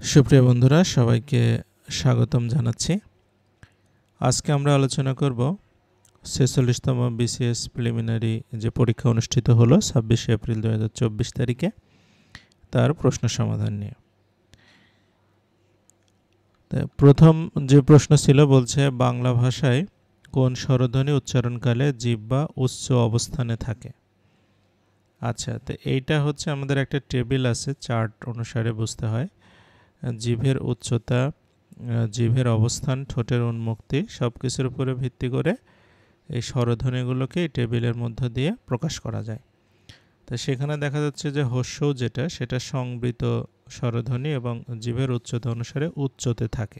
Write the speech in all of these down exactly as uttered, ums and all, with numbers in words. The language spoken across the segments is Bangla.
সুপ্রিয় বন্ধুরা, সবাইকে স্বাগতম জানাচ্ছি। আজকে আমরা আলোচনা করব ছেচল্লিশতম বিসিএস প্রিলিমিনারি যে পরীক্ষা অনুষ্ঠিত হলো ছাব্বিশে এপ্রিল দু হাজার চব্বিশ তারিখে, তার প্রশ্ন সমাধান নিয়ে। প্রথম যে প্রশ্ন ছিল, বলছে বাংলা ভাষায় কোন স্বরধ্বনি উচ্চারণকালে জিহ্বা উচ্চ অবস্থানে থাকে। আচ্ছা, তো এইটা হচ্ছে আমাদের একটা টেবিল আছে, চার্ট অনুসারে বুঝতে হয়। জিভের উচ্চতা, জিভের অবস্থান, ঠোঁটের উন্মুক্তি সব কিছুর উপরে ভিত্তি করে এই স্বরধ্বনিগুলোকে এই টেবিলের মধ্য দিয়ে প্রকাশ করা যায়। তো সেখানে দেখা যাচ্ছে যে হস্যও যেটা, সেটা সংবৃত স্বরধ্বনি এবং জিভের উচ্চতা অনুসারে উচ্চতে থাকে।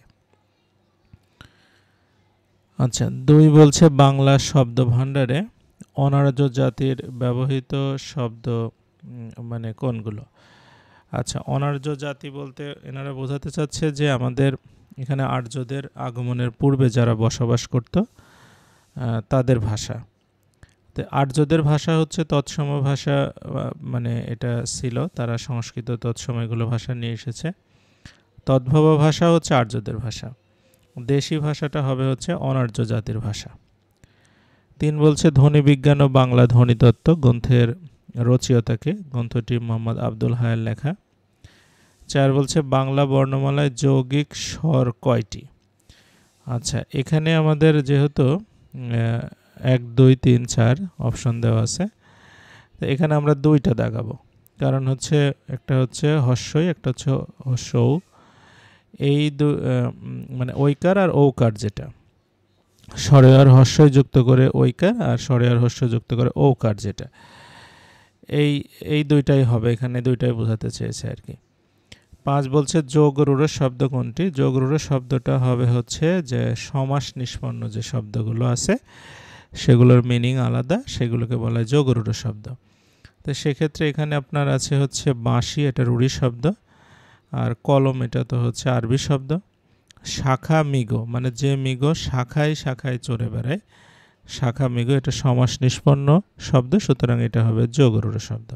আচ্ছা, দুই বলছে বাংলা শব্দ ভাণ্ডারে অনার্য জাতির ব্যবহৃত শব্দ মানে কোনগুলো। আচ্ছা, অনার্য জাতি বলতে এনারা বোঝাতে চাচ্ছে যে আমাদের এখানে আর্যদের আগমনের পূর্বে যারা বসবাস করত তাদের ভাষা। তো আর্যদের ভাষা হচ্ছে তৎসম ভাষা, মানে এটা ছিল, তারা সংস্কৃত তৎসময়গুলো ভাষা নিয়ে এসেছে। তদ্ভব ভাষা হচ্ছে আর্যদের ভাষা, দেশি ভাষাটা হবে হচ্ছে অনার্য জাতির ভাষা। তিন বলছে ধ্বনি বিজ্ঞান ও বাংলা ধ্বনিতত্ত্ব গ্রন্থের রচয়িতাকে, গ্রন্থটি মোহাম্মদ আব্দুল হায়ার লেখা। চার বলছে বাংলা বর্ণমালায় যৌগিক স্বর কয়টি। আচ্ছা, এখানে আমাদের যেহেতু এক দুই তিন চার অপশন দেওয়া আছে, তো এখানে আমরা দুইটা দাগাবো, কারণ হচ্ছে একটা হচ্ছে হস্যই, একটা হচ্ছে হস্যৌ। এই দু মানে ঐকার আর ঔকার, যেটা স্বরে আর হস্যই যুক্ত করে ঐকার আর স্বরে আর হস্য যুক্ত করে ঔকার, যেটা এই এই দুইটাই হবে, এখানে দুইটাই বোঝাতে চেয়েছে আর কি। পাঁচ বলছে যোগ রূঢ় শব্দ কোনটি। যোগ রূঢ় শব্দটা হবে হচ্ছে যে সমাস নিষ্পন্ন যে শব্দগুলো আছে সেগুলোর মিনিং আলাদা, সেগুলোকে বলা হয় যোগ রূঢ় শব্দ। তো সেক্ষেত্রে এখানে আপনার আছে হচ্ছে বাঁশি, এটা রূঢ়ি শব্দ, আর কলম এটা তো হচ্ছে আরবি শব্দ। শাখা মৃগ, মানে যে মৃগ শাখায় শাখায় চড়ে বেড়ায়, শাখা মৃগ, এটা সমাস নিষ্পন্ন শব্দ, সুতরাং এটা হবে যোগ রূঢ় শব্দ।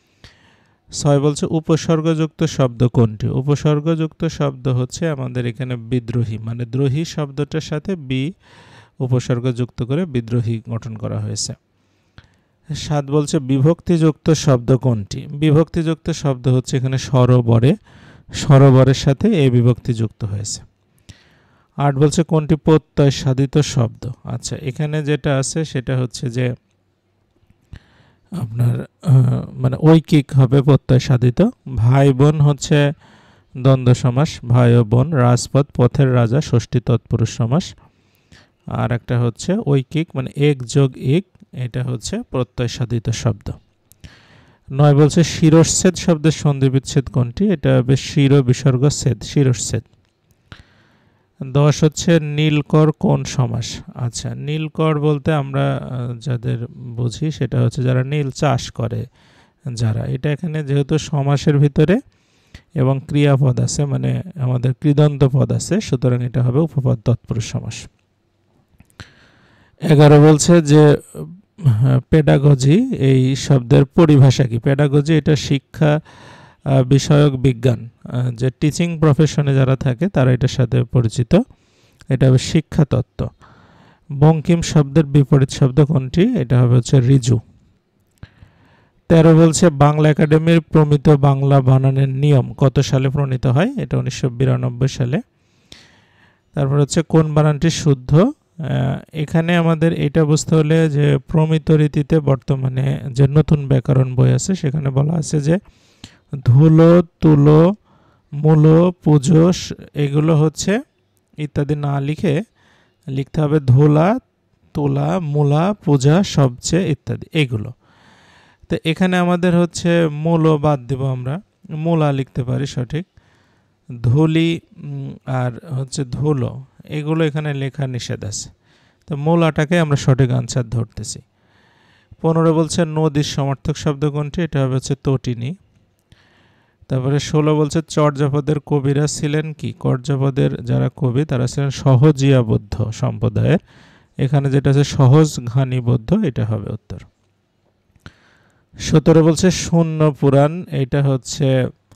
ছয় বলছে উপসর্গযুক্ত শব্দ কোনটি। উপসর্গযুক্ত শব্দ হচ্ছে আমাদের এখানে বিদ্রোহী, মানে দ্রোহী শব্দটার সাথে বি উপসর্গযুক্ত করে বিদ্রোহী গঠন করা হয়েছে। সাত বলছে বিভক্তিযুক্ত শব্দ কোনটি। বিভক্তিযুক্ত শব্দ হচ্ছে এখানে স্বরবরে, স্বরবরের সাথে এই বিভক্তি যুক্ত হয়েছে। আট বলছে কোনটি প্রত্যয় সাধিত শব্দ। আচ্ছা, এখানে যেটা আছে সেটা হচ্ছে যে আপনার মানে ঐকিক হবে প্রত্যয় সাধিত। ভাই বোন হচ্ছে দ্বন্দ্ব সমাস, ভাই ও বোন। রাজপথ, পথের রাজা, ষষ্ঠী তৎপুরুষ সমাস। আর একটা হচ্ছে ঐকিক, মানে এক যোগ এক, এটা হচ্ছে প্রত্যয় সাধিত শব্দ। নয় বলছে শিরচ্ছেদ শব্দের সন্ধি বিচ্ছেদ কোনটি। এটা হবে শির বিসর্গ ছেদ, শিরচ্ছেদ। দশ হচ্ছে নীলকর কোন সমাস। আচ্ছা, নীলকর বলতে আমরা যাদের বুঝি সেটা হচ্ছে যারা নীল চাষ করে যারা, এটা এখানে যেহেতু সমাসের ভিতরে এবং ক্রিয়াপদ আছে, মানে আমাদের কৃদন্ত পদ আছে, সুতরাং এটা হবে উপপদ তৎপুরুষ সমাস। এগারো বলছে যে পেডাগজি এই শব্দের পরিভাষা কি। পেডাগজি এটা শিক্ষা বিষয়ক বিজ্ঞান, যে টিচিং প্রফেশনে যারা থাকে তারা এটার সাথে পরিচিত, এটা হবে শিক্ষা তত্ত্ব। বঙ্কিম শব্দের বিপরীত শব্দ কোনটি। এটা হবে হচ্ছে ঋজু। তেরো বলছে বাংলা একাডেমির প্রমিত বাংলা বানানের নিয়ম কত সালে প্রণীত হয়। এটা উনিশশো বিরানব্বই সালে। তারপর হচ্ছে কোন বানানটি শুদ্ধ। এখানে আমাদের এটা বুঝতে হলে যে প্রমিত রীতিতে বর্তমানে যে নতুন ব্যাকরণ বই আছে সেখানে বলা আছে যে ধুলো, তুলো, মূলো, পুজো এগুলো হচ্ছে ইত্যাদি না লিখে লিখতে হবে ধুলা, তুলা, মূলা, পূজা, সবচেয়ে ইত্যাদি এগুলো। তো এখানে আমাদের হচ্ছে মূলো বাদ দেব, আমরা মূলা লিখতে পারি সঠিক। ধুলি আর হচ্ছে ধুলো এগুলো এখানে লেখা নিষেধ আছে, তো মূলাটাকে আমরা সঠিক আনসার ধরতেছি। পনেরো বলছে নদীর সমার্থক শব্দ কোনটি। এটা হবে হচ্ছে তটিনী। তারপরে ষোলো বলছে চর্যাপদের কবিরা ছিলেন কি। চর্যাপদের যারা কবি তারা ছিলেন সহজিয়াবদ্ধ সম্প্রদায়ের, এখানে যেটা আছে সহজ ঘানিবদ্ধ, এটা হবে উত্তর। সতেরো বলছে শূন্য পুরাণ, এটা হচ্ছে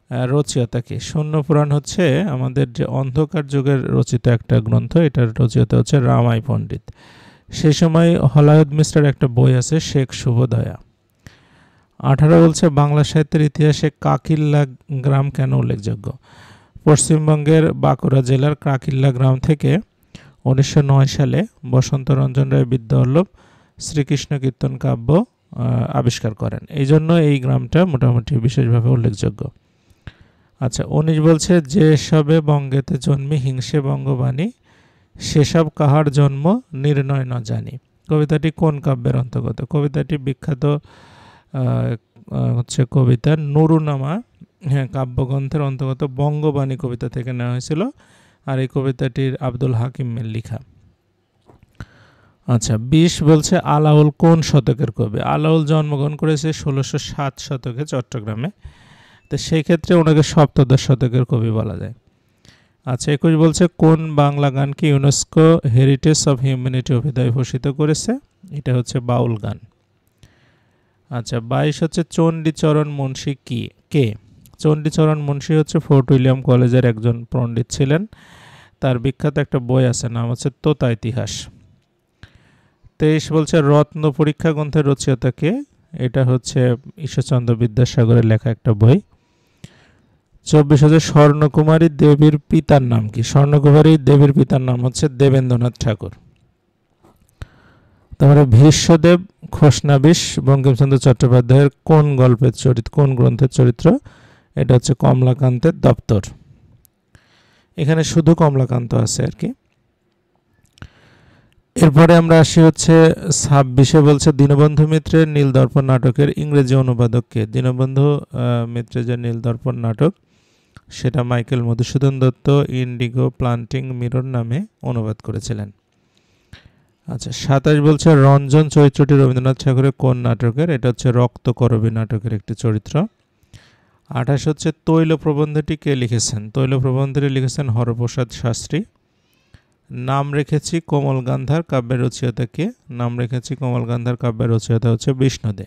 রচয়িতা কে? শূন্য পুরাণ হচ্ছে আমাদের যে অন্ধকার যুগের রচিত একটা গ্রন্থ, এটার রচয়িতা হচ্ছে রামাই পণ্ডিত। সেই সময় হলায়ত মিশ্রের একটা বই আছে শেখ শুভদয়া। আঠারো বলছে বাংলা সাহিত্যের ইতিহাসে কাকিল্লা গ্রাম কেন উল্লেখযোগ্য? পশ্চিমবঙ্গের বাঁকুড়া জেলার কাকিল্লা গ্রাম থেকে উনিশশো নয় সালে বসন্ত রঞ্জন রায় বিদ্যাবল্লভ শ্রীকৃষ্ণ কীর্তন কাব্য আবিষ্কার করেন, এই জন্য এই গ্রামটা মোটামুটি বিশেষভাবে উল্লেখযোগ্য। আচ্ছা, উনিশ বলছে যে সবে বঙ্গেতে জন্মে হিংসে বঙ্গবাণী, সেসব কাহার জন্ম নির্ণয় ন জানি। কবিতাটি কোন কাব্যের অন্তর্গত? কবিতাটি বিখ্যাত হচ্ছে কবিতা নুরুনামা, হ্যাঁ, কাব্যগ্রন্থের অন্তর্গত বঙ্গবাণী কবিতা থেকে নেওয়া হয়েছিল, আর এই কবিতাটির আব্দুল হাকিমের লেখা। আচ্ছা, বিশ বলছে আলাউল কোন শতকের কবি? আলাউল জন্মগ্রহণ করেছে ষোলোশো সাত শতকে চট্টগ্রামে, তো সেই ক্ষেত্রে ওনাকে সপ্তদশ শতকের কবি বলা যায়। আচ্ছা, একুশ বলছে কোন বাংলা গানকে ইউনেস্কো হেরিটেজ অফ হিউম্যানিটি অভিধায় ভূষিত করেছে? এটা হচ্ছে বাউল গান। আচ্ছা, বাইশ হচ্ছে চণ্ডীচরণ মুন্সী কি কে? চণ্ডীচরণ মুন্সী হচ্ছে ফোর্ট উইলিয়াম কলেজের একজন পণ্ডিত ছিলেন, তার বিখ্যাত একটা বই আছে, নাম হচ্ছে তোতা ইতিহাস। তেইশ বলছে রত্ন পরীক্ষা গ্রন্থের রচয়িতা কে? এটা হচ্ছে ঈশ্বরচন্দ্র বিদ্যাসাগরের লেখা একটা বই। চব্বিশ হচ্ছে স্বর্ণকুমারী দেবীর পিতার নাম কি? স্বর্ণকুমারী দেবীর পিতার নাম হচ্ছে দেবেন্দ্রনাথ ঠাকুর। তারপরে ভীষ্মদেব খোসনাবিশ বঙ্কিমচন্দ্র চট্টোপাধ্যায়ের কোন গল্পের চরিত্র, কোন গ্রন্থের চরিত্র? এটা হচ্ছে কমলাকান্তের দপ্তর। এখানে শুধু কমলাকান্ত আছে আর কি। এরপরে আমরা আসি হচ্ছে ছাব্বিশে বলছে দীনবন্ধু মিত্রের নীলদর্পণ নাটকের ইংরেজি অনুবাদক কে? দীনবন্ধু মিত্রের যে নীলদর্পণ নাটক, সেটা Michael Madhusudan Dutt indigo planting mirror নামে অনুবাদ করেছিলেন। আচ্ছা, সাতাশ বলছে রঞ্জন চরিত্রটি রবীন্দ্রনাথ ঠাকুরের কোন নাটকের? এটা হচ্ছে রক্তকরবী নাটকের একটি চরিত্র। আঠাশ হচ্ছে তৈল প্রবন্ধটি কে লিখেছেন? তৈল প্রবন্ধটি লিখেছেন হরপ্রসাদ শাস্ত্রী। নাম রেখেছি কোমল গান্ধার কাব্যের রচয়িতা কে? নাম রেখেছি কোমল গান্ধার কাব্যের রচয়িতা হচ্ছে বিষ্ণুদে।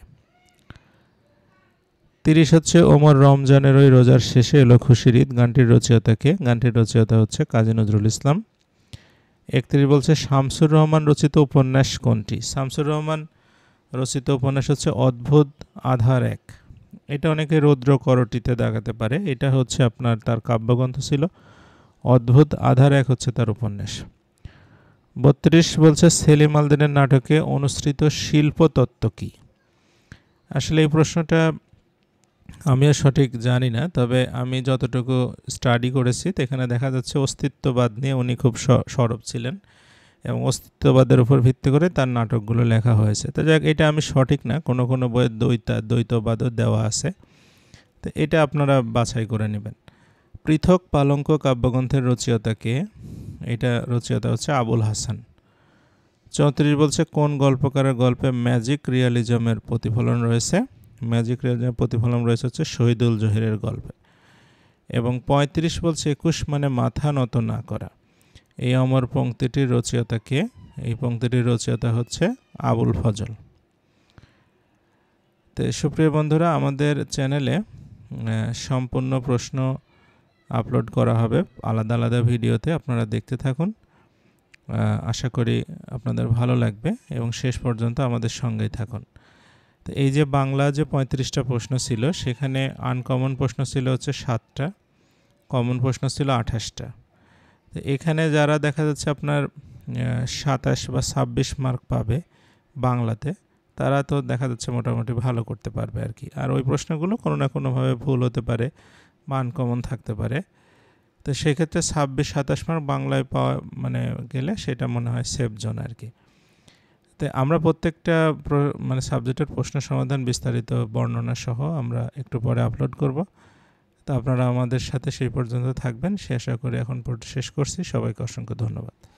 তিরিশ হচ্ছে ওমর রমজানের ওই রোজার শেষে এলো খুশির ঈদ গানটির রচয়িতা কে? গানটির রচয়িতা হচ্ছে কাজী নজরুল ইসলাম। একত্রিশ বলছে শামসুর রহমান রচিত উপন্যাস কোনটি? শামসুর রহমান রচিত উপন্যাস হচ্ছে অদ্ভুত আধার এক। এটা অনেকে রৌদ্র করটিতে দেখাতে পারে, এটা হচ্ছে আপনার তার কাব্যগ্রন্থ ছিল। অদ্ভুত আধার এক হচ্ছে তার উপন্যাস। বত্রিশ বলছে সেলিম আলদিনের নাটকে অনুসৃত শিল্পতত্ত্ব কি? আসলে এই প্রশ্নটা আমিও সঠিক জানি না, তবে আমি যতটুকু স্টাডি করেছি এখানে দেখা যাচ্ছে অস্তিত্ববাদ নিয়ে উনি খুব সরব ছিলেন এবং অস্তিত্ববাদের উপর ভিত্তি করে তার নাটকগুলো লেখা হয়েছে। তো যাক, এটা আমি সঠিক না, কোনো কোনো বইয়ে দ্বৈতা দ্বৈতবাদও দেওয়া আছে, তো এটা আপনারা বাছাই করে নেবেন। পৃথক পালঙ্ক কাব্যগ্রন্থের রচয়িতা কে? এটা রচয়িতা হচ্ছে আবুল হাসান। চৌত্রিশ বলছে কোন গল্পকারের গল্পে ম্যাজিক রিয়ালিজমের প্রতিফলন রয়েছে? ম্যাজিক রিয়ালিজমের প্রতিফলন রয়েছে হচ্ছে শহীদুল জহিরের গল্পে। এবং পঁয়ত্রিশ বলছে একুশ মানে মাথা নত না করা, এই অমর পংক্তিটির রচয়িতা কে? এই পংক্তিটির রচয়িতা হচ্ছে আবুল ফজল। তো সুপ্রিয় বন্ধুরা, আমাদের চ্যানেলে সম্পূর্ণ প্রশ্ন আপলোড করা হবে আলাদা আলাদা ভিডিওতে, আপনারা দেখতে থাকুন। আশা করি আপনাদের ভালো লাগবে এবং শেষ পর্যন্ত আমাদের সঙ্গেই থাকুন। তো এই যে বাংলা যে পঁয়ত্রিশটা প্রশ্ন ছিল, সেখানে আনকমন প্রশ্ন ছিল হচ্ছে সাতটা, কমন প্রশ্ন ছিল আঠাশটা। তো এখানে যারা দেখা যাচ্ছে আপনার সাতাশ বা ছাব্বিশ মার্ক পাবে বাংলাতে, তারা তো দেখা যাচ্ছে মোটামুটি ভালো করতে পারবে আর কি। আর ওই প্রশ্নগুলো কোনো না কোনোভাবে ভুল হতে পারে বা আনকমন থাকতে পারে, তো সেক্ষেত্রে ছাব্বিশ সাতাশ মার্ক বাংলায় পাওয়া মানে গেলে সেটা মনে হয় সেফ জোন আর কি। তো আমরা প্রত্যেকটা মানে সাবজেক্টের প্রশ্ন সমাধান বিস্তারিত বর্ণনা সহ আমরা একটু পরে আপলোড করব। তো আপনারা আমাদের সাথে সেই পর্যন্ত থাকবেন, সে আশা করে এখন শেষ করছি। সবাইকে অসংখ্য ধন্যবাদ।